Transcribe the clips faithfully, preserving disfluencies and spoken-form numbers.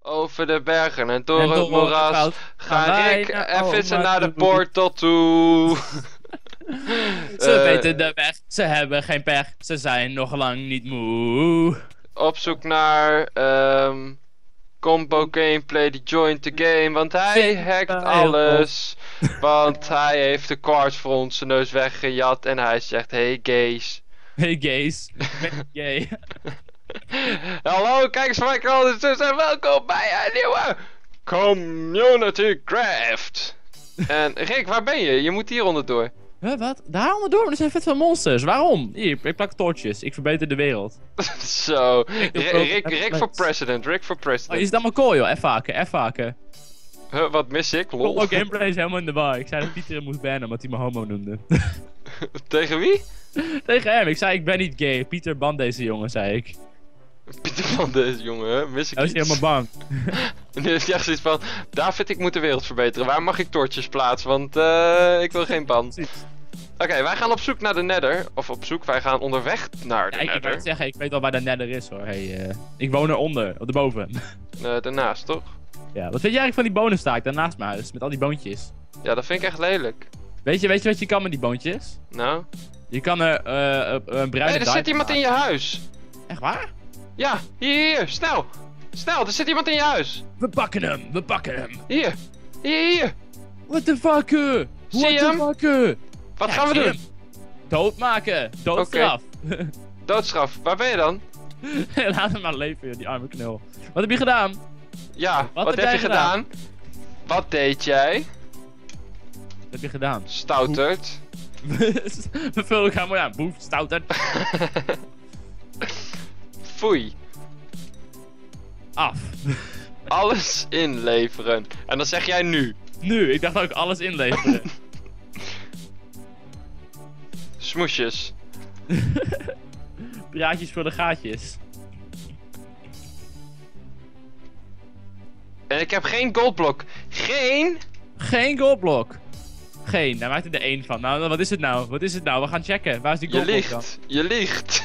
Over de bergen en door En het door het moeras woud gaan gaan wij Rick naar en vissen oma naar de toe. portal toe. Ze Eh, weten de weg, ze hebben geen pech, ze zijn nog lang niet moe. Op zoek naar ehm Combo Gameplay die joint the game, want hij Vind hackt hij heel alles. Want hij heeft de cards voor ons zijn neus weggejat en hij zegt hey gays. Hey gays, ik ben gay. Hallo kijkers van mijn kanaal en welkom bij een nieuwe Community Craft. En Rick, waar ben je? Je moet hier onderdoor. Huh, wat? Daar onderdoor? Maar er zijn vet veel monsters. Waarom? Hier, ik plak torches. Ik verbeter de wereld. Zo, doe Rick, ook Rick, Rick even voor niks. president, Rick voor Oh, president. is het allemaal cool, joh? Even haken, even haken. Huh, wat mis ik? Lol. Combo gameplay is helemaal in de war. Ik zei dat Pieter hem moest bannen, omdat hij me homo noemde. Tegen wie? Tegen hem. Ik zei, ik ben niet gay. Pieter, ban deze jongen, zei ik. Pieter van deze jongen, hè? Mis ik Hij was iets? helemaal bang. En nu heeft hij echt zoiets van, David, ik moet de wereld verbeteren. Waar mag ik torches plaatsen? Want eh, ik wil geen ban. Precies. Oké, wij gaan op zoek naar de nether. Of op zoek, wij gaan onderweg naar de Ja, ik, ik nether. wou zeggen, ik weet al waar de nether is, hoor. Hey, eh, ik woon eronder, op de boven. Eh, daarnaast, toch? Ja, wat vind jij eigenlijk van die bonenstaak daarnaast mijn huis, met al die boontjes? Ja, dat vind ik echt lelijk. Weet je, weet je wat je kan met die boontjes? Nou? Je kan er eh, eh, een bruine Hé, er zit dye iemand in je huis. Echt waar? Ja, hier, hier, snel. Snel, er zit iemand in je huis. We pakken hem, we pakken hem. Hier, hier, hier. What the fuck? eh? Zie What je the hem? fuck? eh? Wat Ja, gaan we ik zie doen? hem. Doodmaken, doodstraf. Doodstraf, waar ben je dan? Laat hem maar leven, joh, die arme knul. Wat heb je gedaan? Ja, wat, heb heb jij je gedaan? Wat deed jij? Wat heb je gedaan? Stouterd. We vullen elkaar mooi aan. Boef, stouterd. Foei. Af. Alles inleveren. En dan zeg jij nu. Nu, ik dacht dat ik alles inleverde. Smoesjes. Praatjes voor de gaatjes. En ik heb geen goldblok. Geen? Geen goldblok. Geen, daar maakt er de één van. Nou, wat is het nou? Wat is het nou? We gaan checken. Waar is die Je goldblok dan? liegt. Je liegt.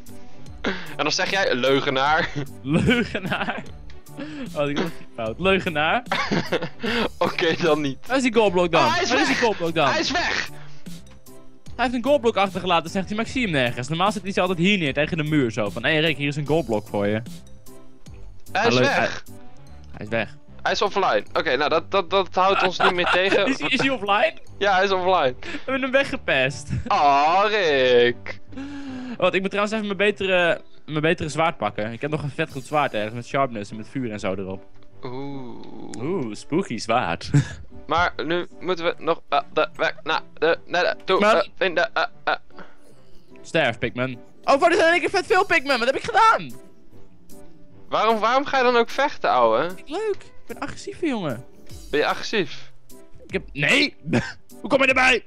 En dan zeg jij leugenaar. Leugenaar. Oh, ik had het fout. Leugenaar. Oké, dan niet. Waar is die goldblok dan? Oh, hij is Waar is weg. die goldblok dan? Hij is weg. Hij heeft een goldblok achtergelaten, zegt hij, maar ik zie hem nergens. Normaal zit hij ze altijd hier neer, tegen de muur zo. Van, hé hey Rick, hier is een goldblok voor je. Hij is Hallo, weg. Hij is weg. Hij is offline. Oké, nou dat, dat, dat houdt ons niet meer tegen. Is, hij- is hij offline? Ja, hij is offline. We hebben hem weggepest. Oh, Rick. Wat, ik moet trouwens even mijn betere, mijn betere zwaard pakken. Ik heb nog een vet goed zwaard ergens, met sharpness en met vuur en zo erop. Oeh. Oeh, spooky zwaard. Maar nu moeten we nog uh, de weg naar de nether toe Maar- uh, vinden. Uh, uh. Sterf, Pikmin. Oh, wat is er in één keer vet veel Pikmin? Wat heb ik gedaan? Waarom, waarom ga je dan ook vechten, ouwe? Leuk, ik ben agressief, jongen. Ben je agressief? Ik heb... Nee! Hoe kom je erbij?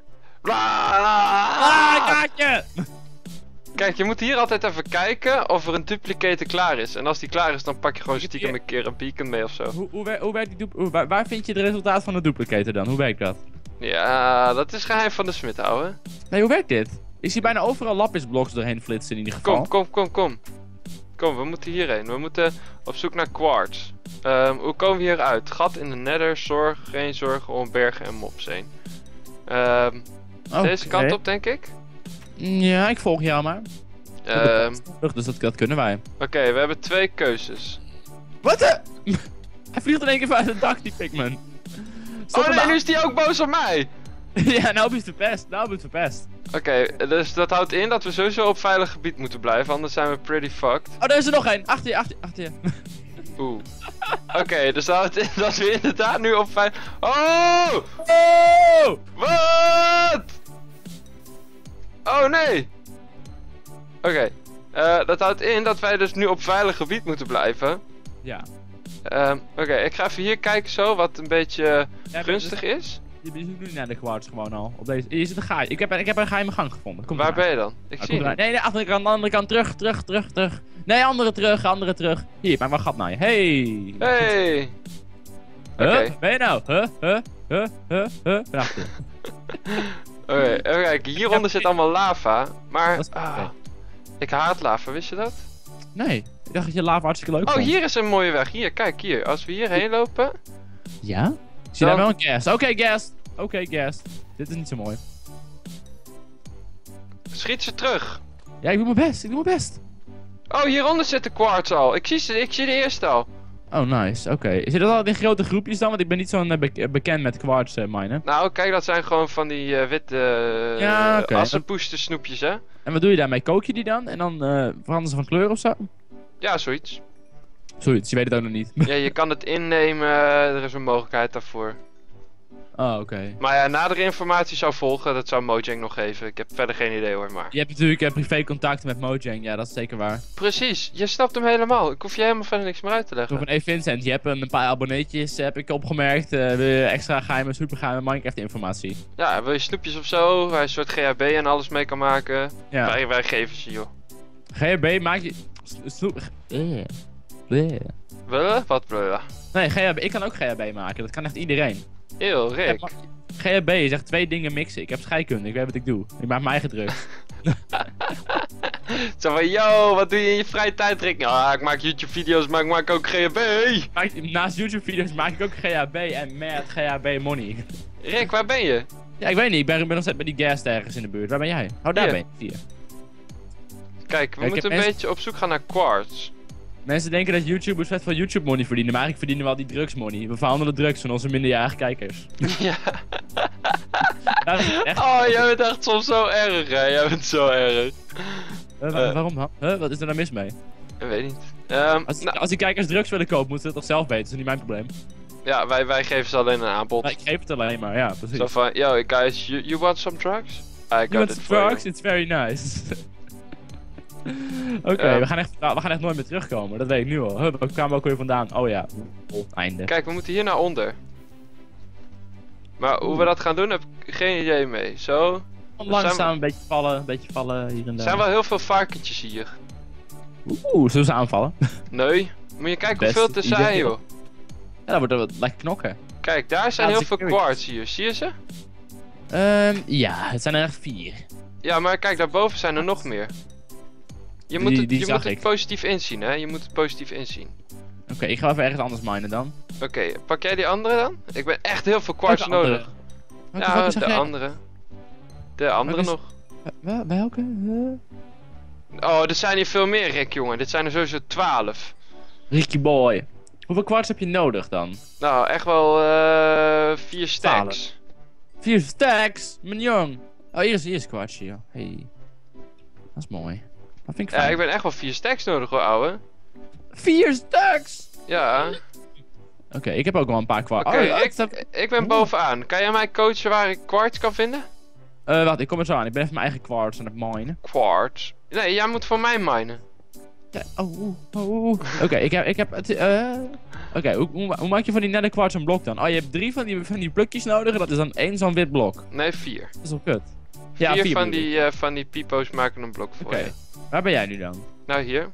Ah, Ah, kaartje! Kijk, je moet hier altijd even kijken of er een duplicator klaar is. En als die klaar is, dan pak je gewoon Zit stiekem hier- een keer een beacon mee of zo. Hoe, hoe, wer- hoe werkt die dup- hoe- waar, waar vind je het resultaat van de duplicator dan? Hoe werkt dat? Ja, dat is geheim van de smid, ouwe. Nee, hoe werkt dit? Ik zie bijna overal lapisbloks doorheen flitsen in ieder geval. Kom, kom, kom, kom. Kom, we moeten hierheen. We moeten op zoek naar quartz. Ehm, hoe komen we hieruit? Gat in de nether, zorg, geen zorgen om bergen en mobs heen. Ehm, Deze kant op, denk ik. Ja, ik volg jou maar. Ehm, Terug, dus dat, dat kunnen wij. Oké, we hebben twee keuzes. Wat de? Hij vliegt in één keer vanuit het dak, die Pikmin. Stop Oh hem nee, aan. nu is die ook boos op mij! Ja, nou ben je het verpest. Nou ben je het verpest. Oké, dus dat houdt in dat we sowieso op veilig gebied moeten blijven, anders zijn we pretty fucked. Oh, daar is er nog één. Achter je, achter je, achter je. Oeh. Oké, dus dat houdt in dat we inderdaad nu op veilig... Oh! Oh! Wat? Oh nee! Oké, eh, dat houdt in dat wij dus nu op veilig gebied moeten blijven. Ja. Ehm, Oké, ik ga even hier kijken zo, wat een beetje Ja, gunstig dus- is. Je bent nu naar de quartz gewoon al. Op deze. Hier zit een gaai. Ik heb, ik heb een geheime gang gevonden. Kom Waar ben je dan? Ik zie je niet. Nee, nee, andere kant, andere kant. Terug, terug, terug, terug. Nee, andere terug, andere terug. Hier, maak maar een gat naar je. Hey! Hey! Huh? Oké. Wat ben je nou? Huh? Huh? Huh? Huh? Huh? Ben achter je. Oké, even kijken, hieronder zit allemaal lava, maar... Dat is- ah, oké. ik haat lava, wist je dat? Nee. Ik dacht dat je lava hartstikke leuk Oh, vond. hier is een mooie weg. Hier, kijk hier. Als we hierheen lopen... Ja? Zie je daar wel een gas? Oké, okay, gas. Oké, okay, gas. Dit is niet zo mooi. Schiet ze terug. Ja, ik doe mijn best. Ik doe mijn best. Oh, hieronder zit de quartz al. Ik zie, ze, ik zie de eerste al. Oh, nice. Oké. Okay. Zit dat al in grote groepjes dan? Want ik ben niet zo be bekend met quartz uh, minen. Nou, kijk, dat zijn gewoon van die uh, witte uh, ja, okay. assenpoester snoepjes, hè? En wat doe je daarmee? Kook je die dan? En dan uh, veranderen ze van kleur of zo? Ja, zoiets. Zoiets, je weet het ook nog niet. Ja, je kan het innemen. Er is een mogelijkheid daarvoor. Oh, oké. Okay. Maar ja, nadere informatie zou volgen. Dat zou Mojang nog geven. Ik heb verder geen idee hoor, maar... Je hebt natuurlijk uh, privé contacten met Mojang. Ja, dat is zeker waar. Precies. Je snapt hem helemaal. Ik hoef je helemaal verder niks meer uit te leggen. Zo van, hey Vincent, je hebt een paar abonneetjes, heb ik opgemerkt. Uh, wil je extra geheime, supergeheime Minecraft informatie? Ja, wil je snoepjes of zo? Waar je een soort G H B en alles mee kan maken? Ja. Wij, wij geven ze, joh. G H B maak je... Snoep... Uh. Uh. Willen? Wat willen? Nee, G H B, ik kan ook G H B maken. Dat kan echt iedereen. Eeuw, Rick. G H B is echt twee dingen mixen. Ik heb scheikunde, ik weet wat ik doe. Ik maak mijn eigen drugs. Zo van, yo, wat doe je in je vrije tijd, Rick? Ah, ik maak YouTube video's, maar ik maak ook G H B. Naast YouTube video's maak ik ook G H B en mad G H B money. Rick, waar ben je? Ja, ik weet niet. Ik ben, ik ben nog steeds bij die gas ergens in de buurt. Waar ben jij? Oh, daar Hier. ben je. Hier. Kijk, we ja, moeten een mensen... beetje op zoek gaan naar quartz. Mensen denken dat YouTubers vet veel YouTube money verdienen, maar eigenlijk verdienen we al die drugs money. We verhandelen drugs van onze minderjarige kijkers. Ja. Dat is echt... Oh, jij bent echt soms zo erg, hè? Jij bent zo erg. Uh, waar, uh, waarom dan? Huh? Wat is er nou mis mee? Ik weet niet. Um, als, nou, als die kijkers drugs willen kopen, moeten ze het toch zelf weten. Dat is niet mijn probleem. Ja, wij, wij geven ze alleen een aanbod. Nou, ik geef het alleen maar, ja, precies. Zo van, yo guys, you, you want some drugs? I got you want it some for drugs? you. It's very nice. Oké, okay, um, we, gaan echt, we gaan echt nooit meer terugkomen, dat weet ik nu al. Huh, we kwamen ook weer vandaan. Oh ja, einde. Kijk, we moeten hier naar onder. Maar hoe we dat gaan doen, heb ik geen idee mee. Zo. Langzaam een beetje vallen, een beetje vallen hier en daar. Er zijn wel heel veel varkentjes hier. Oeh, zullen ze aanvallen? Nee. Moet je kijken hoeveel het er zijn, joh. Ja, dan wordt er wat lekker knokken. Kijk, daar zijn ja, heel veel quartz hier. Zie je ze? Um, ja, het zijn er echt vier. Ja, maar kijk, daarboven zijn er nog meer. Je moet die, het, die je moet het ik. positief inzien, hè? Je moet het positief inzien. Oké, okay, ik ga even ergens anders minen dan. Oké, okay, pak jij die andere dan? Ik ben echt heel veel quartz nodig. Welke ja, de andere. De andere is... nog. Uh, welke? Uh... Oh, er zijn hier veel meer, Rick, jongen. Dit zijn er sowieso twaalf. Ricky boy. Hoeveel quartz heb je nodig dan? Nou, echt wel uh, vier stacks. twaalf. Vier stacks? Mijn jong. Oh, hier is, hier is quartz hier. Hey. Dat is mooi. Dat vind ik fijn. Ja, ik ben echt wel vier stacks nodig hoor, ouwe. Vier stacks? Ja. Oké, okay, ik heb ook wel een paar quartz. Oké, okay, oh, ik, heb... ik ben bovenaan. Kan jij mij coachen waar ik quartz kan vinden? Eh, uh, wacht, ik kom er zo aan. Ik ben even mijn eigen quartz aan het minen. Quartz? Nee, jij moet voor mij minen. Ja, oh, oh, oh. Oké, okay, ik heb, ik heb het, uh... Oké, okay, hoe, hoe, hoe maak je van die nether quartz een blok dan? Oh, je hebt drie van die, van die plukjes nodig en dat is dan één zo'n wit blok. Nee, vier. Dat is wel kut. Ja, vier, vier van die, uh, van die pipo's maken een blok voor okay. je. Waar ben jij nu dan? Nou, hier.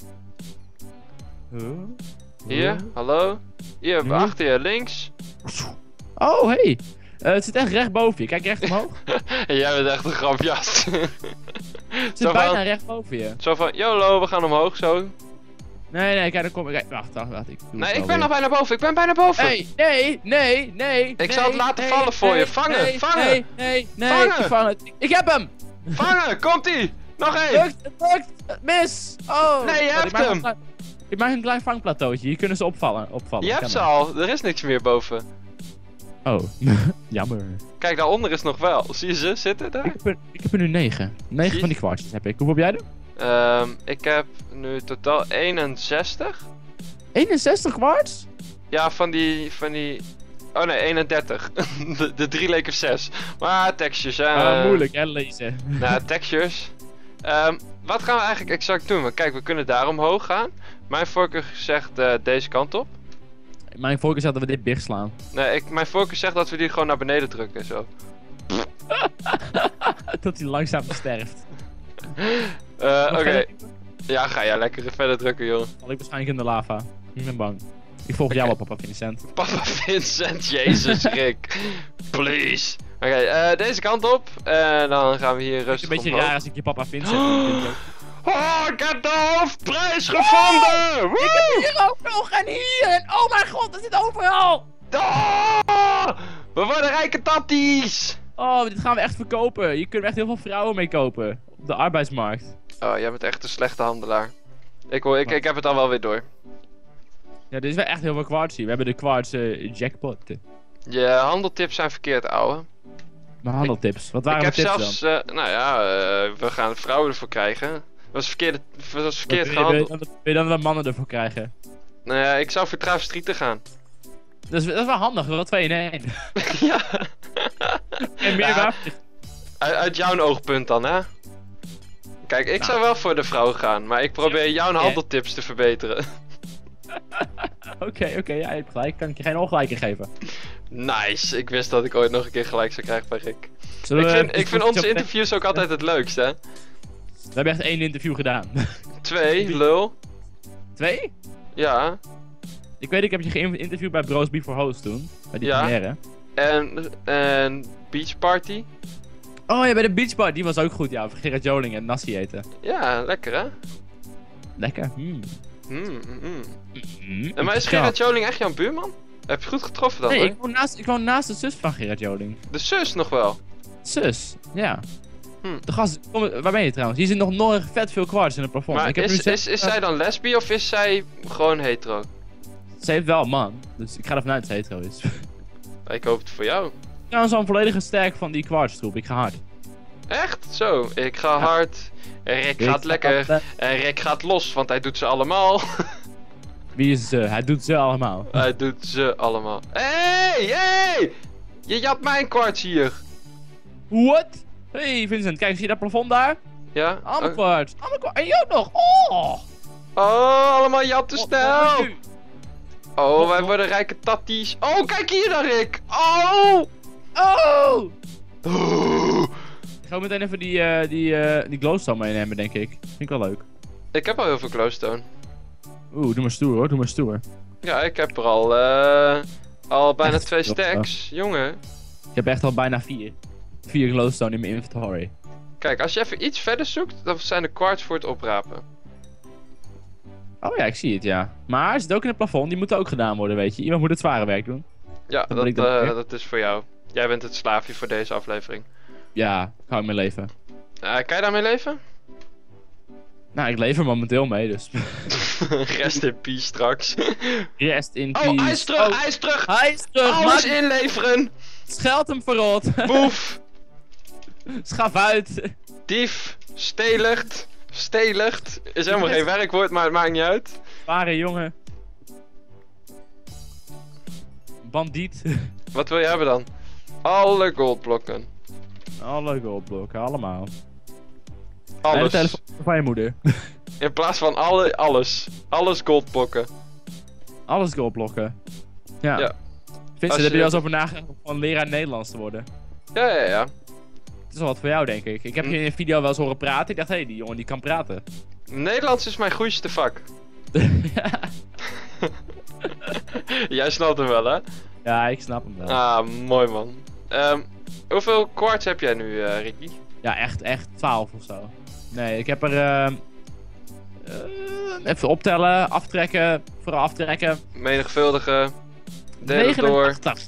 Huh? Hier, huh? Hallo. Hier, huh? Achter je, links. Oh, hey. Uh, het zit echt recht boven je. Kijk recht omhoog. Jij bent echt een grapjas. Het zit zo bijna van, recht boven je. Zo van, YOLO, we gaan omhoog zo. Nee, nee, kijk, dan kom ik. Kijk, wacht, wacht, wacht. Ik nee, ik ben nog bijna boven. Ik ben bijna boven. Nee, nee, nee, nee. Ik nee, zal het laten nee, vallen nee, voor nee, je. Vangen, nee, vangen. Nee, nee, nee. Vangen. Ik vang het. Ik heb hem. Vangen, komt-ie. Nog één. Lukt, het lukt. Het mis. Oh. Nee, je hebt hem. Een, ik maak een klein vangplateautje. Hier kunnen ze opvallen. opvallen. Je hebt ze al. Er is niks meer boven. Oh, jammer. Kijk, daaronder is nog wel. Zie je ze zitten daar? Ik heb er, ik heb er nu negen. negen van die kwartjes heb ik. Hoeveel heb jij er? Um, ik heb nu totaal eenenzestig. eenenzestig kwarts? Ja, van die, van die... Oh nee, eenendertig. de, de drie leken zes. Maar textures, hè. Uh, moeilijk, hè, lezen. Nou, textures. Um, wat gaan we eigenlijk exact doen? Want kijk, we kunnen daar omhoog gaan. Mijn voorkeur zegt uh, deze kant op. Mijn voorkeur zegt dat we dit dicht slaan. Nee, ik, mijn voorkeur zegt dat we die gewoon naar beneden drukken, zo. Dat hij langzaam sterft. Uh, Oké. Okay. Ja, ga jij lekker verder drukken, joh. Val ik waarschijnlijk in de lava. Ik ben bang. Ik volg okay. jou wel, papa Vincent. Papa Vincent, jezus Rick. Please. Oké, okay, uh, deze kant op. En dan gaan we hier rustig Het is een beetje omhoog. raar als ik je papa Vincent doe. Oh, ik heb de hoofdprijs gevonden! Ik heb hier ook nog en hier en oh mijn god, dat zit overal! Oh, we worden rijke tatties! Oh, dit gaan we echt verkopen. Hier kunnen we echt heel veel vrouwen mee kopen. Op de arbeidsmarkt. Oh, jij bent echt een slechte handelaar. Ik, hoor, ik, ik heb het al wel weer door. Ja, dit is wel echt heel veel kwarts hier. We hebben de kwarts uh, jackpot. Je handeltips zijn verkeerd, ouwe. Mijn handeltips. Wat waren Ik heb de tips zelfs, dan? uh, nou ja, uh, we gaan vrouwen ervoor krijgen. Dat was, verkeerde, dat was verkeerd Wil je- gehandeld. Wil je, dan, wil je dan wel mannen ervoor krijgen? Nou ja, ik zou voor travestrie gaan. Dat is, dat is wel handig, wel twee in één. Ja. En meer Ja. wapens. Uit, uit jouw oogpunt dan, hè? Kijk, ik zou wel voor de vrouw gaan, maar ik probeer jouw handeltips te verbeteren. Oké, oké, ja, je hebt gelijk. Kan ik je geen ongelijk in geven. Nice, ik wist dat ik ooit nog een keer gelijk zou krijgen bij Rick. Zullen Ik we vind, even ik vind een onze toetje op- interviews ook altijd het leukst, hè? We hebben echt één interview gedaan. Twee, lul. Twee? Ja. Ik weet, ik heb je geïnterviewd bij Bros Before Host toen. Bij die Ja. première. En, en Beach Party. Oh ja, bij de Beach Bar. Die was ook goed, ja. Voor Gerard Joling en Nassi eten. Ja, lekker hè? Lekker. Mm. Mm, mm, mm. Mm. En maar is Gerard Joling echt jouw buurman? Heb je goed getroffen dan, Nee, hoor? ik woon, naast, ik woon naast de zus van Gerard Joling. De zus nog wel. Zus, ja. Hm. De gast, kom, waar ben je trouwens? Hier zit nog nooit vet veel kwarts in het plafond. Maar ik heb is, nu is, zelf- is, zij dan lesbi of is zij gewoon hetero? Ze heeft wel een man, dus ik ga ervan uit dat ze hetero is. Ik hoop het voor jou. Trouwens, al een volledige sterk van die kwartstroep. Ik ga hard. Echt? Zo, ik ga Ja. hard. En Rick Ik gaat ga lekker. hard, En Rick gaat los, want hij doet ze allemaal. Wie is ze? Hij doet ze allemaal. Hij doet ze allemaal. Hey, hey! Je jat mijn kwarts hier. What? Hey Vincent, kijk, zie je dat plafond daar? Ja? Allemaal Oh, kwarts. Allemaal kwarts. En jij ook nog. Oh! oh, allemaal jatten Wat- snel. wat nu? Oh, wij worden rijke tatties. Oh, kijk hier dan, Rick. Oh! Oh! Oeh. Ik ga meteen even die, eh die, eh die glowstone meenemen, denk ik. Vind ik wel leuk. Ik heb al heel veel glowstone. Oeh, doe maar stoer hoor, doe maar stoer. Ja, ik heb er al, eh al bijna Echt? twee Wat, stacks. Jongen. Ik heb echt al bijna vier. Vier glowstone in mijn inventory. Kijk, als je even iets verder zoekt, dan zijn de quartz voor het oprapen. Oh ja, ik zie het, ja. Maar het zit ook in het plafond, die moeten ook gedaan worden, weet je. Iemand moet het zware werk doen. Ja, Dat dat, ben ik dan eh, weer. dat is voor jou. Jij bent het slaafje voor deze aflevering. Ja, ik hou mijn leven. Uh, kan je daarmee leven? Nou, ik leef er momenteel mee, dus. Rest in peace straks. Rest in peace. Oh, hij is terug, Oh, hij is terug! hij is terug, Alles man! inleveren! Scheld hem verrot! Boef! Schaf uit! Dief! Stelert! Stelert! Is helemaal geen werkwoord, maar het maakt niet uit. Zware jongen. Bandiet. Wat wil je hebben dan? Alle goldblokken. Alle goldblokken, allemaal. En de Alles. telefoon van je moeder. In plaats van alle, alles. Alles goldblokken. Alles goldblokken. Ja. Ja. Vincent, Als heb je je- wel eens over nagedacht om gewoon leraar Nederlands te worden? Ja, ja, ja. Het is wel wat voor jou, denk ik. Ik heb Hm. je in een video wel eens horen praten. Ik dacht, hé, hey, die jongen die kan praten. Nederlands is mijn goeiste vak. ja. Jij snapt hem wel, hè? ja, ik snap hem wel. Ah, mooi man. Ehm, hoeveel quartz heb jij nu, eh, Ricky? Ja, echt, echt twaalf of zo. Nee, ik heb er... ehm, eh, even optellen, aftrekken, vooral aftrekken. Menigvuldige. Deel het door. negenenachtig.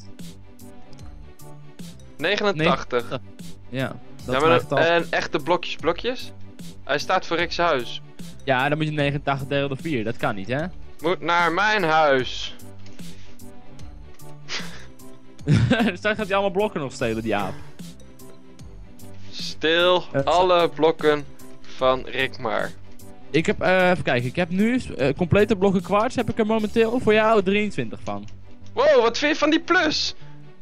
negenentachtig. Ja, dat Ja, is mijn maar getal. dan, en echte blokjes, blokjes? Hij staat voor Rick's huis. Ja, dan moet je negenentachtig delen door vier. Dat kan niet, hè? Moet naar mijn huis. Straks gaat hij allemaal blokken nog stelen, die aap. Stil Eh, alle blokken van Rick maar. Ik heb, eh, even kijken, ik heb nu eh, complete blokken kwarts, heb ik er momenteel voor jou drieëntwintig van. Wow, wat vind je van die plus?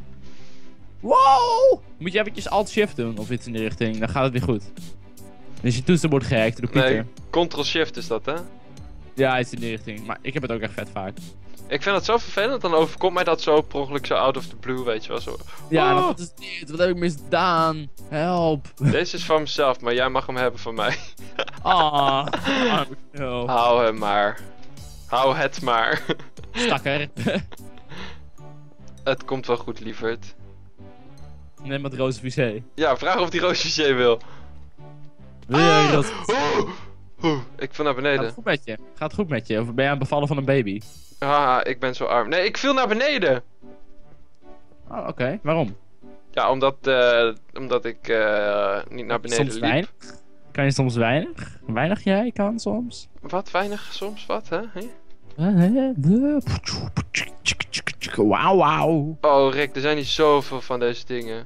Wow! Moet je eventjes alt-shift doen of iets in die richting, dan gaat het weer goed. Dan is je toetsenbord gehackt door Pieter. Nee, Ctrl-Shift is dat, hè? Ja, iets in die richting, maar ik heb het ook echt vet vaak. Ik vind het zo vervelend, dan overkomt mij dat zo per ongeluk zo out of the blue, weet je wel zo. Ja, Oh, wat is dit? Wat heb ik misdaan? Help! Deze is van mezelf, maar jij mag hem hebben van mij. Ah, oh, no. Hou hem maar. Hou het maar. Stakker. Het komt wel goed, lieverd. Neem wat roze vc. Ja, vraag of die roosje wil. Wil je Ah! roze Oh! Oeh, ik viel naar Gaat beneden. het goed met je? Gaat het goed met je? Of ben je aan het bevallen van een baby? Haha, ik ben zo arm. Nee, ik viel naar beneden! Oh, oké. Waarom? Ja, omdat, eh, omdat ik eh, niet naar beneden Soms liep. weinig? Kan je soms weinig? Weinig jij kan soms? Wat, weinig soms, wat, hè? Hé? Wauw, wauw. Oh, Rick, er zijn niet zoveel van deze dingen.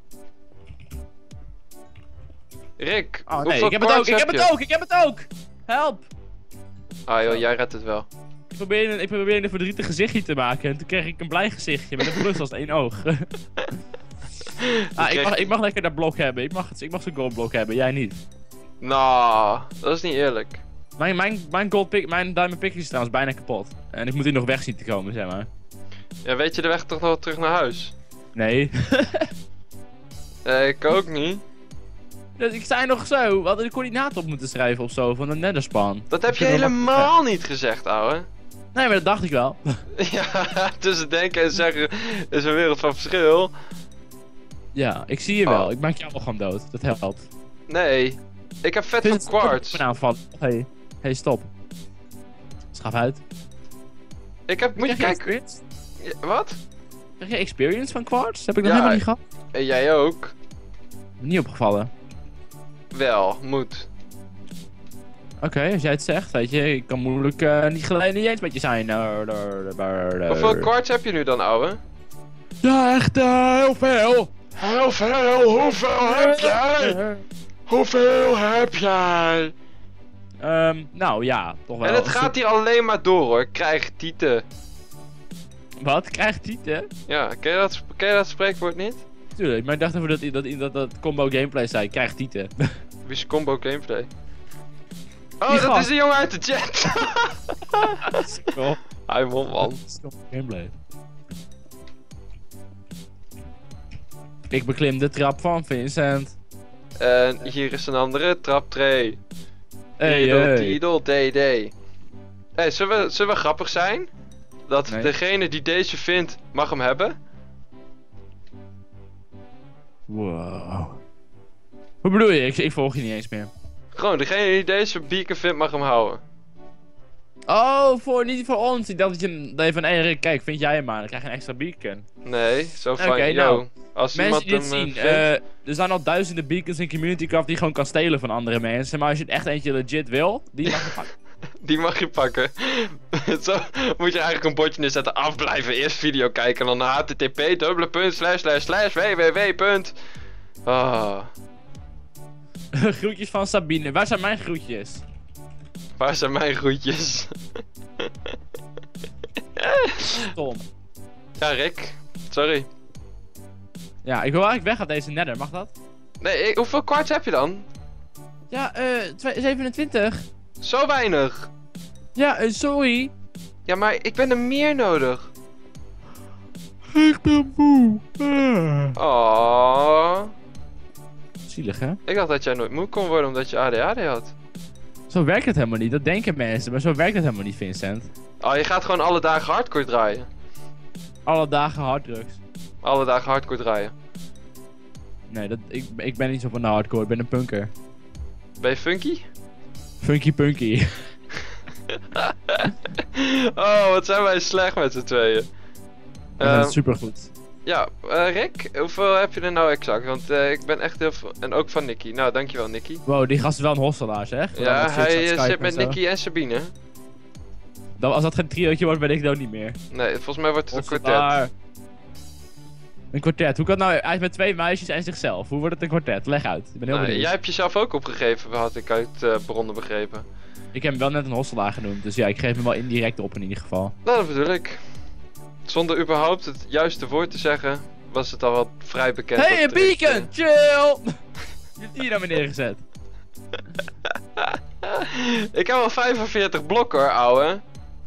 Rick, Oh nee, hoeveel ik heb het ook, quartz ik heb je? het ook, ik heb het ook! Help! Ah joh, jij redt het wel. Ik probeerde, ik probeerde een verdrietig gezichtje te maken en toen kreeg ik een blij gezichtje met een plus als één oog. ah, ik, kreeg- mag, ik mag lekker dat blok hebben, ik mag, het- ik mag zo'n gold blok hebben, jij niet. Nou, dat is niet eerlijk. Mijn, mijn, mijn gold pick, mijn diamond pick is trouwens bijna kapot. En ik moet hier nog weg zien te komen, zeg maar. Ja, weet je de weg toch nog terug naar huis? Nee. Eh, ik ook niet. Dus ik zei nog zo, we hadden de coördinaten op moeten schrijven of zo, van de Netherspan. Dat heb je kunnen we helemaal niet gezegd, ouwe. Nee, maar dat dacht ik wel. Ja, tussen denken en zeggen is een wereld van verschil. Ja, ik zie je wel. Oh. Ik maak jou wel gewoon dood. Dat helpt. Nee, ik heb vet van quartz. Aanvallen. Hey, hey, stop. Schaf uit. Ik heb, moet je Krijg kijken. experience? Ja, wat? Krijg je experience van quartz? Heb ik nog Ja. helemaal niet gehad. En jij ook? Niet opgevallen. Wel, moet. Oké, als jij het zegt, weet je, ik kan moeilijk uh, niet gelijk niet eens met je zijn. Hoeveel quartz heb je nu dan, ouwe? Ja, echt uh, heel veel. Heel veel, hoeveel heb jij? Hoeveel heb jij? Um, nou ja, toch wel. En het gaat hier alleen maar door hoor, krijg tieten. Wat? Krijgt tieten? Ja, ken je dat, ken je dat spreekwoord niet? Tuurlijk, maar ik dacht even dat dat, dat, dat, dat combo gameplay zei, krijgt tieten. Wie is combo gameplay? Oh, Die dat gast. is de jongen uit de chat! Cool. Hij won man. Gameplay. Ik beklim de trap van Vincent. En hier is een andere traptree. Hey, Tidel, hey. tidel, dd. Hey, zullen we, zullen we grappig zijn? Dat Nee. degene die deze vindt, mag hem hebben? Wow. Hoe bedoel je? Ik, ik volg je niet eens meer. Gewoon, degene die deze beacon vindt, mag hem houden. Oh, voor, niet voor ons. Ik dacht dat je, dat je van, hey Rick, kijk, vind jij hem maar. Dan krijg je een extra beacon. Nee, zo van, Oké, yo, nou, als Mensen iemand die hem dit eh, zien, vindt, eh, er zijn al duizenden beacons in CommunityCraft die je gewoon kan stelen van andere mensen. Maar als je het echt eentje legit wil, die mag je pakken. die mag je pakken. Zo moet je eigenlijk een bordje neerzetten, afblijven, eerst video kijken en dan h t t p dubbele punt slash slash slash www punt. Ah, Groetjes van Sabine. Waar zijn mijn groetjes? waar zijn mijn groetjes? Tom. Ja, Rick, sorry. Ja, ik wil eigenlijk weg uit deze nether. Mag dat? Nee, ik- hoeveel kwarts heb je dan? Ja, eh, twee- zevenentwintig. Zo weinig. Ja, eh, sorry. Ja, maar ik ben er meer nodig. Ik ben moe. Oh, Zielig, hè? ik dacht dat jij nooit moe kon worden omdat je A D H D had. Zo werkt het helemaal niet. Dat denken mensen, maar zo werkt het helemaal niet, Vincent. Oh, je gaat gewoon alle dagen hardcore draaien. Alle dagen harddrugs. Alle dagen hardcore draaien. Nee, dat, ik, ik ben niet zo van de hardcore. Ik ben een punker. Ben je funky? Funky punky. Oh, wat zijn wij slecht met z'n tweeën. Dat Ehm, is supergoed. ja, eh, Rick, hoeveel heb je er nou exact? Want eh, ik ben echt heel veel... En ook van Nicky. Nou, dankjewel Nicky. Wow, die gast is wel een hostelaar, zeg. Ja, Met Twitch aan hij Skype eh, zit en met zo. Nicky en Sabine. Dan, als dat geen triootje wordt, ben ik dat niet meer. Nee, volgens mij wordt het een kwartet. Hostelaar. Een kwartet. Hoe kan het nou uit met twee meisjes en zichzelf? Hoe wordt het een kwartet? Leg uit. Ik ben heel Nou, benieuwd. jij hebt jezelf ook opgegeven, had ik uit eh, bronnen begrepen. Ik heb hem wel net een hostelaar genoemd, dus ja, ik geef hem wel indirect op in ieder geval. Nou, dat bedoel ik. Zonder überhaupt het juiste woord te zeggen, was het al wel vrij bekend. Hey, een dat Rick, beacon! Chill! Je hebt die naar me neergezet. eh, Ik heb al vijfenveertig blokken hoor, ouwe.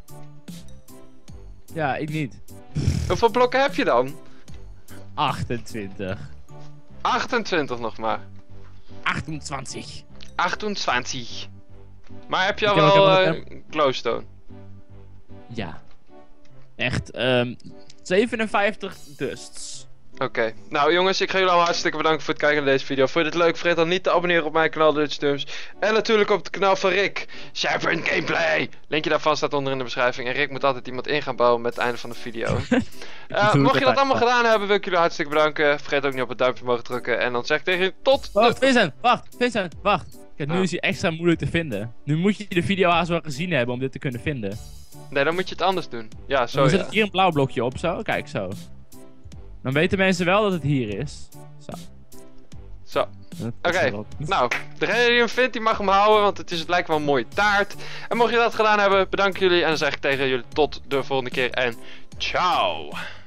Ja, ik niet. Hoeveel blokken heb je dan? achtentwintig. achtentwintig nog maar. achtentwintig. achtentwintig. Maar heb je Ik al heb- ik wel heb- eh, glowstone? Ja. Echt, ehm zevenenvijftig dusts. Oké, okay. Nou jongens, ik ga jullie allemaal hartstikke bedanken voor het kijken naar deze video. Vond je dit leuk? Vergeet dan niet te abonneren op mijn kanaal Dutch Dumps. En natuurlijk op het kanaal van Rick, Serpent Gameplay. Linkje daarvan staat onder in de beschrijving. En Rick moet altijd iemand in gaan bouwen met het einde van de video. uh, mocht je dat allemaal gedaan hebben, wil ik jullie hartstikke bedanken. Vergeet ook niet op het duimpje mogen drukken. En dan zeg ik tegen je tot Wacht, de... Vincent, wacht, Vincent, wacht. Kijk, nu oh. is hij extra moeilijk te vinden. Nu moet je de video haast wel gezien hebben om dit te kunnen vinden. Nee, dan moet je het anders doen. Ja, zo Dan ja. zet ik hier een blauw blokje op, zo. Kijk, zo. Dan weten mensen wel dat het hier is. Zo. Zo. Oké, okay. Nou, degene die hem vindt, die mag hem houden, want het, is, het lijkt wel een mooie taart. En mocht je dat gedaan hebben, bedank jullie. En dan zeg ik tegen jullie tot de volgende keer en ciao.